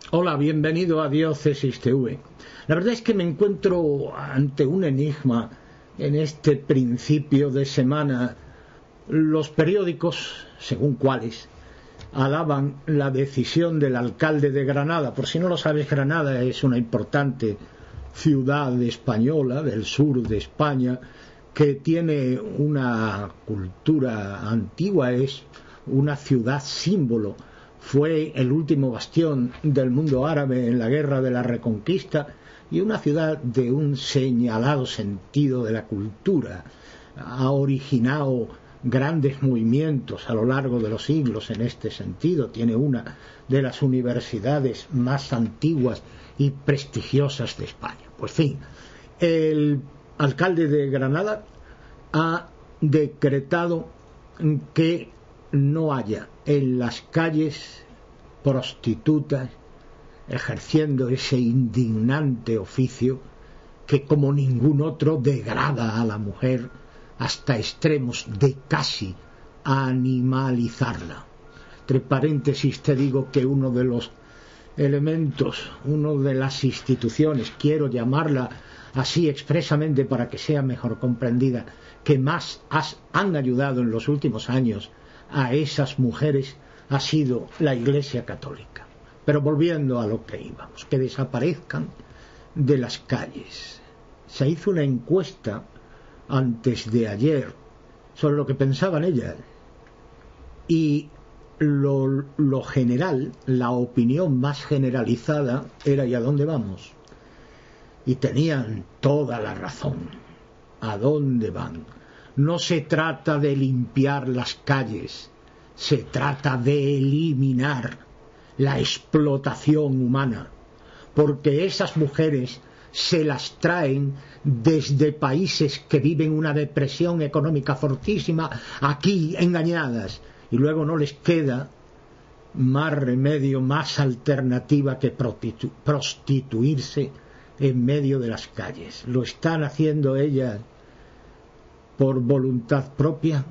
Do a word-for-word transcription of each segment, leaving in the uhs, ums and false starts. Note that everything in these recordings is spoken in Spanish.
Hola, bienvenido a Diócesis T V. La verdad es que me encuentro ante un enigma en este principio de semana. Los periódicos, según cuáles, alaban la decisión del alcalde de Granada. Por si no lo sabes, Granada es una importante ciudad española del sur de España que tiene una cultura antigua, es una ciudad símbolo. Fue el último bastión del mundo árabe en la guerra de la Reconquista y una ciudad de un señalado sentido de la cultura. Ha originado grandes movimientos a lo largo de los siglos en este sentido. Tiene una de las universidades más antiguas y prestigiosas de España. Pues fin, el alcalde de Granada ha decretado que no haya en las calles prostitutas ejerciendo ese indignante oficio que como ningún otro degrada a la mujer hasta extremos de casi animalizarla. Entre paréntesis te digo que uno de los elementos, una de las instituciones, quiero llamarla así expresamente para que sea mejor comprendida, que más has, han ayudado en los últimos años a esas mujeres ha sido la Iglesia Católica. Pero volviendo a lo que íbamos, que desaparezcan de las calles. Se hizo una encuesta antes de ayer sobre lo que pensaban ellas y lo, lo general, la opinión más generalizada era ¿y a dónde vamos? Y tenían toda la razón. ¿A dónde van? No se trata de limpiar las calles, se trata de eliminar la explotación humana, porque esas mujeres se las traen desde países que viven una depresión económica fortísima, aquí engañadas, y luego no les queda más remedio, más alternativa que prostituirse en medio de las calles. Lo están haciendo ellas por voluntad propia.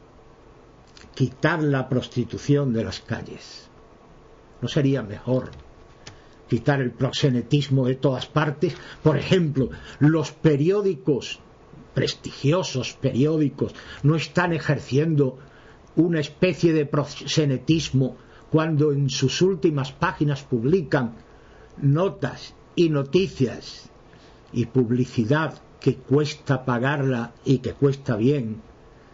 Quitar la prostitución de las calles. ¿No sería mejor quitar el proxenetismo de todas partes? Por ejemplo, los periódicos, prestigiosos periódicos, no están ejerciendo una especie de proxenetismo cuando en sus últimas páginas publican notas y noticias y publicidad que cuesta pagarla y que cuesta bien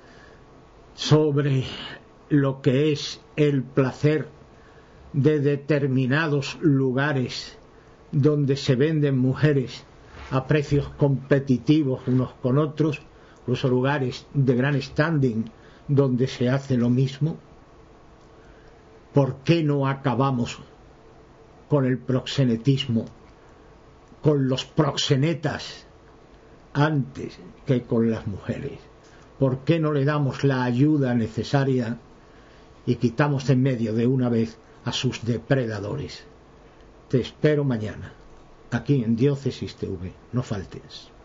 sobre lo que es el placer de determinados lugares donde se venden mujeres a precios competitivos unos con otros, incluso lugares de gran standing donde se hace lo mismo? ¿Por qué no acabamos con el proxenetismo, con los proxenetas antes que con las mujeres? ¿Por qué no le damos la ayuda necesaria y quitamos de en medio de una vez a sus depredadores? Te espero mañana, aquí en Diócesis T V. No faltes.